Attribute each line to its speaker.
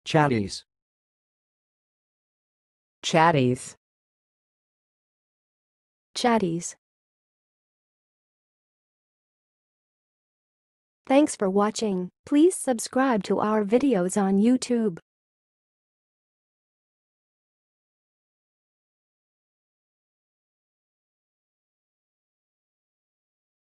Speaker 1: chatties,
Speaker 2: chatties,
Speaker 3: chatties. Thanks for watching. Please subscribe to our videos on YouTube.